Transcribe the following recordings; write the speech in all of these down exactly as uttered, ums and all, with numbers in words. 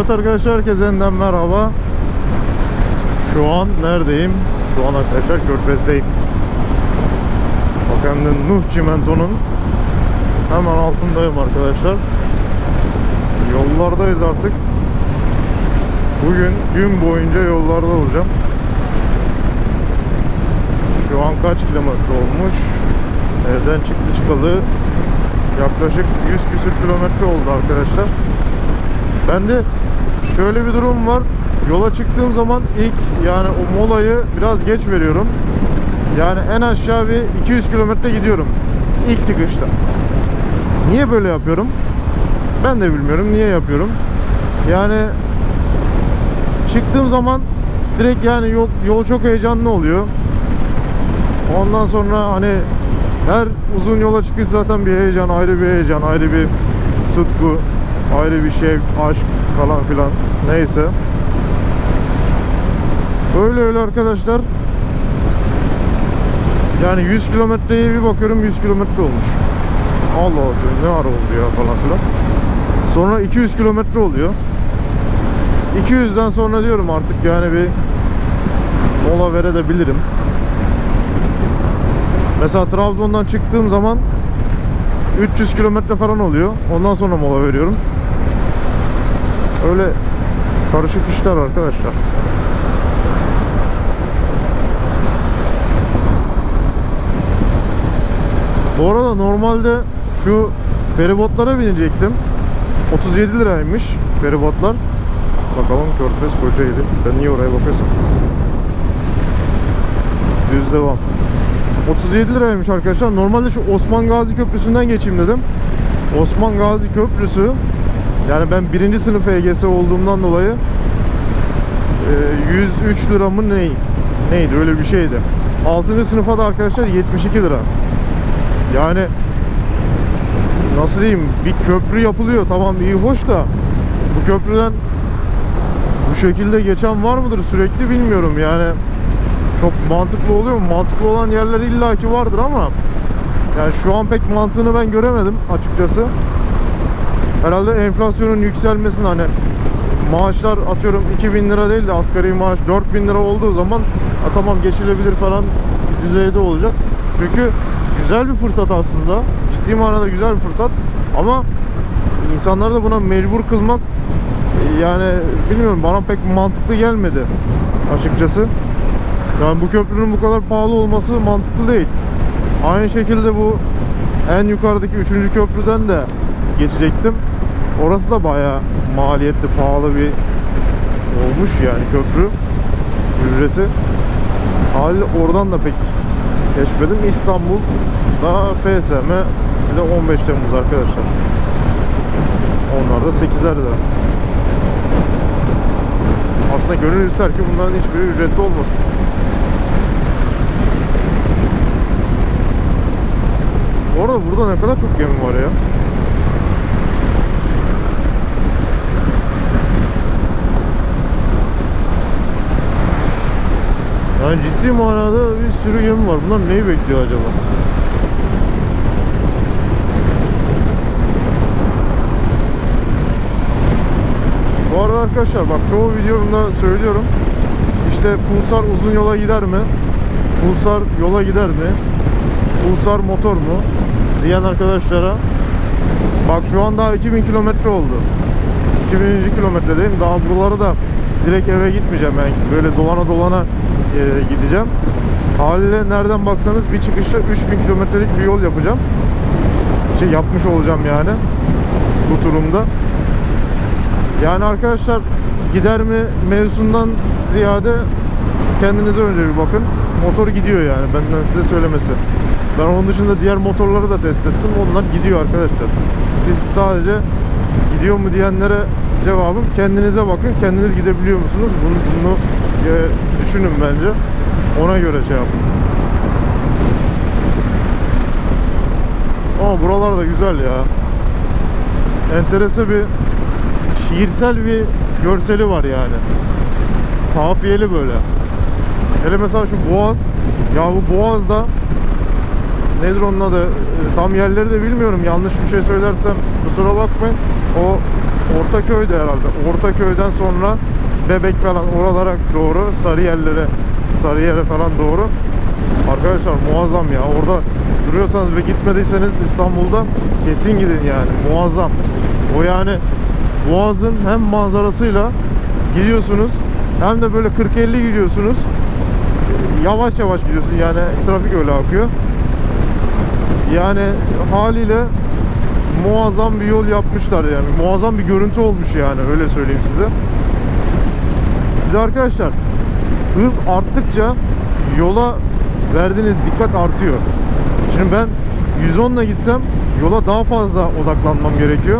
Evet arkadaşlar, herkese yeniden merhaba. Şu an neredeyim? Şu an arkadaşlar Körfez'deyim. Bak, hem de Nuh Çimento'nun hemen altındayım arkadaşlar. Yollardayız artık. Bugün gün boyunca yollarda olacağım. Şu an kaç kilometre olmuş? Evden çıktı çıkalı yaklaşık yüz küsür kilometre oldu arkadaşlar. Bende şöyle bir durum var. Yola çıktığım zaman ilk yani o molayı biraz geç veriyorum. Yani en aşağı bir iki yüz kilometre gidiyorum ilk çıkışta. Niye böyle yapıyorum? Ben de bilmiyorum niye yapıyorum. Yani çıktığım zaman direkt yani yol, yol çok heyecanlı oluyor. Ondan sonra hani her uzun yola çıkış zaten bir heyecan, ayrı bir heyecan, ayrı bir tutku, ayrı bir şevk, aşk falan filan, neyse. Öyle öyle arkadaşlar. Yani yüz kilometreye bir bakıyorum yüz kilometre olmuş. Allah Allah, ne ara oldu ya falan filan. Sonra iki yüz kilometre oluyor. iki yüzden sonra diyorum artık yani bir mola verebilirim. Mesela Trabzon'dan çıktığım zaman üç yüz kilometre falan oluyor. Ondan sonra mola veriyorum. Öyle karışık işler arkadaşlar. Bu arada normalde şu feribotlara binecektim. otuz yedi liraymış feribotlar. Bakalım Körfez Kocaeli. Ben niye oraya bakıyorsun? Düz devam. otuz yedi liraymış arkadaşlar. Normalde şu Osman Gazi Köprüsü'nden geçeyim dedim. Osman Gazi Köprüsü, yani ben birinci sınıf E G S olduğumdan dolayı yüz üç lira mı ney? Neydi, öyle bir şeydi. altıncı sınıfa da arkadaşlar yetmiş iki lira. Yani nasıl diyeyim, bir köprü yapılıyor, tamam iyi hoş da bu köprüden bu şekilde geçen var mıdır sürekli bilmiyorum. Yani çok mantıklı oluyor mu? Mantıklı olan yerler illaki vardır ama yani şu an pek mantığını ben göremedim açıkçası. Herhalde enflasyonun yükselmesini, hani maaşlar atıyorum iki bin lira değil de asgari maaş dört bin lira olduğu zaman tamam geçilebilir falan bir düzeyde olacak. Çünkü güzel bir fırsat aslında. Ciddi manada güzel bir fırsat. Ama insanları da buna mecbur kılmak yani bilmiyorum, bana pek mantıklı gelmedi açıkçası. Yani bu köprünün bu kadar pahalı olması mantıklı değil. Aynı şekilde bu en yukarıdaki üçüncü köprüden de geçecektim. Orası da bayağı maliyetli, pahalı bir olmuş yani köprü ücreti. Haliyle oradan da pek geçmedim. İstanbul daha F S M, bir de on beş Temmuz arkadaşlar. Onlar da sekizer lira. Aslında gönül ister ki bunların hiçbiri ücretli olmasın. Bu arada burada ne kadar çok gemi var ya. Yani ciddi manada bir sürü gemi var. Bunlar neyi bekliyor acaba? Bu arada arkadaşlar bak, çoğu videomda söylüyorum. İşte Pulsar uzun yola gider mi? Pulsar yola gider mi? Pulsar motor mu? Diyen arkadaşlara bak, şu an daha iki bin kilometre oldu. iki bininci kilometredeyim. Daha buraları da direkt eve gitmeyeceğim. Yani böyle dolana dolana e, gideceğim. Haliyle nereden baksanız bir çıkışta üç bin kilometrelik bir yol yapacağım. Şey yapmış olacağım yani bu turumda. Yani arkadaşlar, gider mi mevzusundan ziyade kendinize önce bir bakın. Motor gidiyor yani, benden size söylemesi. Ben onun dışında diğer motorları da test ettim. Onlar gidiyor arkadaşlar. Siz sadece gidiyor mu diyenlere cevabım, kendinize bakın. Kendiniz gidebiliyor musunuz? Bunu, bunu e, düşünün bence. Ona göre şey yapın. Ama buralar da güzel ya. Enteresan bir, şiirsel bir görseli var yani. Kafiyeli böyle. Hele mesela şu boğaz. Ya bu boğazda nedir onun adı? Tam yerleri de bilmiyorum. Yanlış bir şey söylersem kusura bakmayın. O Ortaköy'de herhalde. Ortaköy'den sonra Bebek falan oralara doğru, Sarıyerlere Sarıyer'e falan doğru. Arkadaşlar muazzam ya. Orada duruyorsanız ve gitmediyseniz İstanbul'da kesin gidin yani. Muazzam. O yani Boğaz'ın hem manzarasıyla gidiyorsunuz hem de böyle kırk elli gidiyorsunuz. Yavaş yavaş gidiyorsun yani, trafik öyle akıyor. Yani haliyle muazzam bir yol yapmışlar yani. Muazzam bir görüntü olmuş yani, öyle söyleyeyim size. Bir de arkadaşlar hız arttıkça yola verdiğiniz dikkat artıyor. Şimdi ben yüz on ile gitsem yola daha fazla odaklanmam gerekiyor.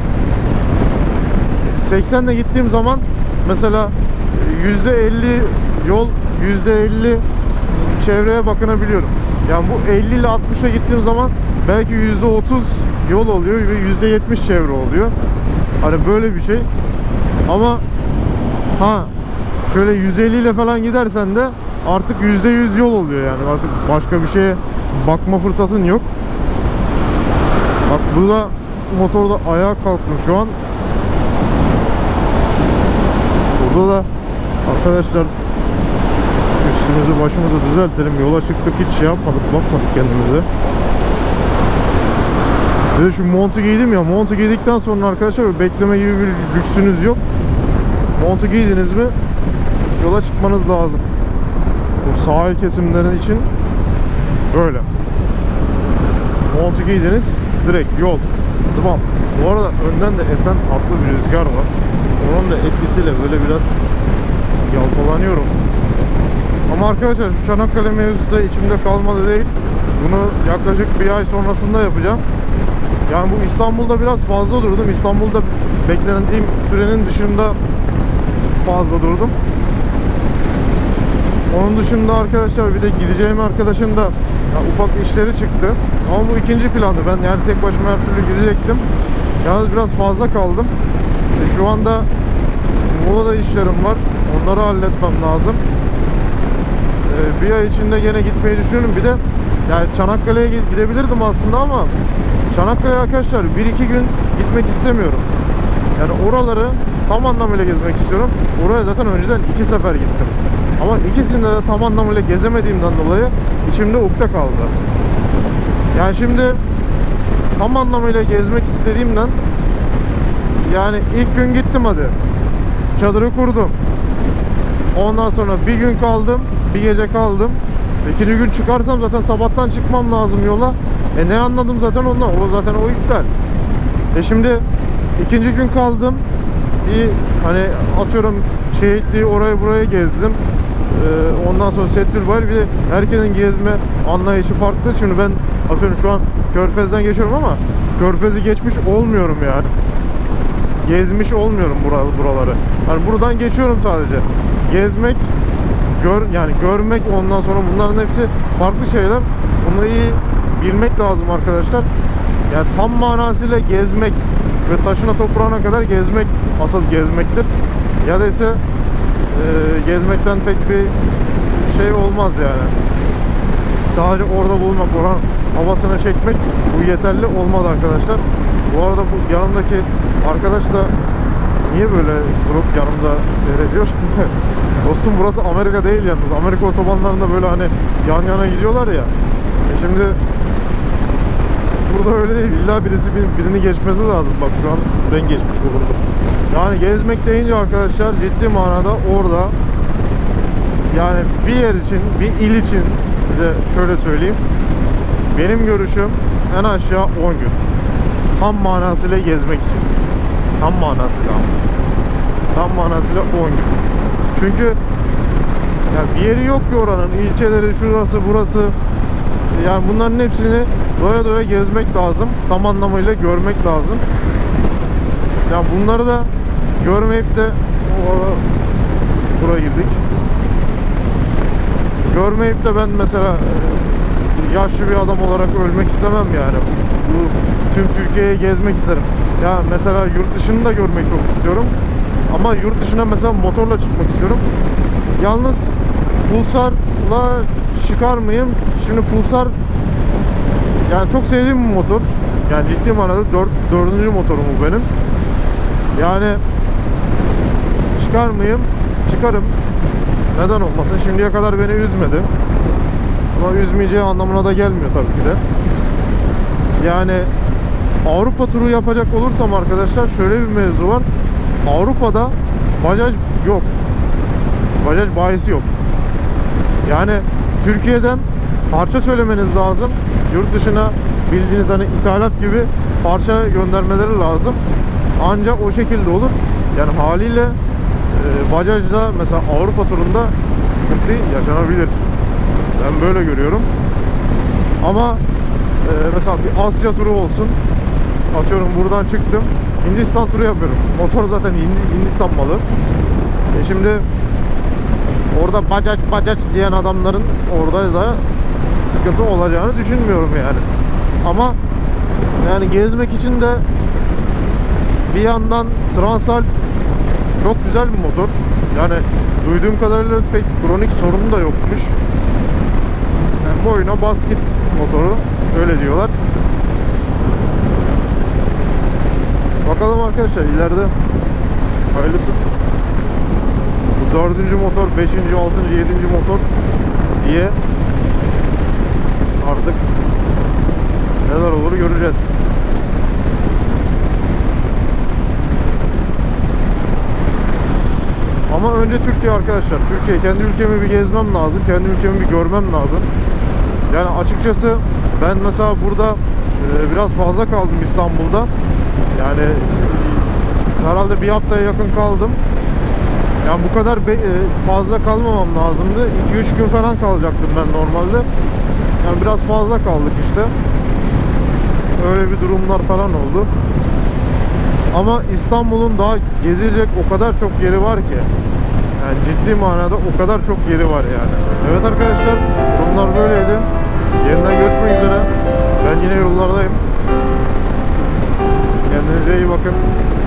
seksen ile gittiğim zaman mesela yüzde elli yol, yüzde elli çevreye bakınabiliyorum. Yani bu elli ile altmışa gittiğim zaman belki yüzde otuz yol oluyor ve yüzde yetmiş çevre oluyor. Hani böyle bir şey. Ama ha şöyle yüz elli ile falan gidersen de artık yüzde yüz yol oluyor yani. Artık başka bir şeye bakma fırsatın yok. Bak burada motor da ayağa kalkmış şu an. Burada da arkadaşlar üstümüzü başımızı düzeltelim. Yola çıktık, hiç şey yapmadık, bakmadık kendimize. Bir de şu montu giydim ya, montu giydikten sonra arkadaşlar bekleme gibi bir lüksünüz yok. Montu giydiniz mi yola çıkmanız lazım. Bu sahil kesimlerin için böyle. Montu giydiniz, direkt yol, zıbam. Bu arada önden de esen tatlı bir rüzgar var. Onun da etkisiyle böyle biraz yalpalanıyorum. Ama arkadaşlar şu Çanakkale mevzusu da içimde kalmadı değil. Bunu yaklaşık bir ay sonrasında yapacağım. Yani bu İstanbul'da biraz fazla durdum. İstanbul'da beklendiğim sürenin dışında fazla durdum. Onun dışında arkadaşlar bir de gideceğim arkadaşın da ya, ufak işleri çıktı. Ama bu ikinci plandı. Ben yani tek başıma her türlü gidecektim. Yalnız biraz fazla kaldım. E, şu anda Muğla'da işlerim var. Onları halletmem lazım. E, bir ay içinde gene gitmeyi düşünüyorum. Bir de yani Çanakkale'ye gidebilirdim aslında ama Çanakkale'ye arkadaşlar bir iki gün gitmek istemiyorum. Yani oraları tam anlamıyla gezmek istiyorum. Oraya zaten önceden iki sefer gittim. Ama ikisinde de tam anlamıyla gezemediğimden dolayı içimde ukde kaldı. Yani şimdi tam anlamıyla gezmek istediğimden yani ilk gün gittim hadi. Çadırı kurdum. Ondan sonra bir gün kaldım. Bir gece kaldım. İkinci gün çıkarsam zaten sabahtan çıkmam lazım yola. E ne anladım zaten ondan? O zaten o iptal. E şimdi ikinci gün kaldım. Bir hani atıyorum şehitliği orayı buraya gezdim. Ee, ondan sonra Settülbayır, bir de herkesin gezme anlayışı farklı. Şimdi ben atıyorum şu an Körfez'den geçiyorum ama Körfez'i geçmiş olmuyorum yani. Gezmiş olmuyorum buraları. Yani buradan geçiyorum sadece. Gezmek, gör yani görmek, ondan sonra bunların hepsi farklı şeyler. Bunu iyi bilmek lazım arkadaşlar. Yani tam manasıyla gezmek ve taşına toprağına kadar gezmek asıl gezmektir. Ya da ise e, gezmekten pek bir şey olmaz yani. Sadece orada bulunmak, oranın havasını çekmek bu yeterli olmaz arkadaşlar. Bu arada bu yanımdaki arkadaş da niye böyle grup yanımda seyrediyor? Dostum burası Amerika değil yalnız. Amerika otobanlarında böyle hani yan yana gidiyorlar ya. E şimdi burada öyle değil. İlla birisi birini geçmesi lazım. Bak şu an ben geçmiş bulundum. Yani gezmek deyince arkadaşlar ciddi manada orada yani bir yer için, bir il için size şöyle söyleyeyim. Benim görüşüm en aşağı on gün. Tam manasıyla gezmek için. Tam manasıyla. Tam manasıyla on gün. Çünkü yani bir yeri yok ki oranın. İlçeleri, şurası, burası. Yani bunların hepsini doya doya gezmek lazım. Tam anlamıyla görmek lazım. Yani bunları da görmeyip de buraya girdik. Görmeyip de ben mesela yaşlı bir adam olarak ölmek istemem yani. Bu tüm Türkiye'yi gezmek isterim. Ya mesela yurt dışını da görmek çok istiyorum. Ama yurt dışına mesela motorla çıkmak istiyorum. Yalnız Pulsar'la çıkar mıyım? Şimdi Pulsar Yani çok sevdiğim bir motor. Yani ciddi manada dört, dördüncü motorum bu benim. Yani çıkar mıyım? Çıkarım. Neden olmasın? Şimdiye kadar beni üzmedi. Ama üzmeyeceği anlamına da gelmiyor tabii ki de. Yani Avrupa turu yapacak olursam arkadaşlar şöyle bir mevzu var. Avrupa'da Bajaj yok. Bajaj bayisi yok. Yani Türkiye'den parça söylemeniz lazım. Yurt dışına bildiğiniz hani ithalat gibi parça göndermeleri lazım. Ancak o şekilde olur. Yani haliyle e, Bajaj'da mesela Avrupa turunda sıkıntı yaşanabilir. Ben böyle görüyorum. Ama e, mesela bir Asya turu olsun. Atıyorum buradan çıktım. Hindistan turu yapıyorum. Motor zaten Hindistan malı. E şimdi orada Bajaj Bajaj diyen adamların orada da sıkıntı olacağını düşünmüyorum yani. Ama yani gezmek için de bir yandan Transalp çok güzel bir motor. Yani duyduğum kadarıyla pek kronik sorunu da yokmuş. Yani boyuna basket motoru öyle diyorlar. Bakalım arkadaşlar ileride hayırlısı. Bu dördüncü motor, beşinci, altıncı, yedinci motor diye artık neler olur göreceğiz. Ama önce Türkiye arkadaşlar. Türkiye, kendi ülkemi bir gezmem lazım. Kendi ülkemi bir görmem lazım. Yani açıkçası ben mesela burada e, biraz fazla kaldım İstanbul'da. Yani herhalde bir haftaya yakın kaldım. Yani bu kadar fazla kalmamam lazımdı. iki üç gün falan kalacaktım ben normalde. Yani biraz fazla kaldık işte. Öyle bir durumlar falan oldu. Ama İstanbul'un daha gezilecek o kadar çok yeri var ki. Yani ciddi manada o kadar çok yeri var yani. Evet arkadaşlar, durumlar böyleydi. Yeniden görüşmek üzere. Ben yine yollardayım. Kendinize iyi bakın.